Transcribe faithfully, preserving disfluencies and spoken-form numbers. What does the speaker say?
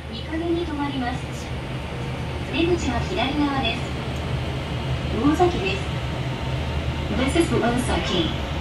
にかげに止まります。出口は左側です。魚崎です。This is Osaki.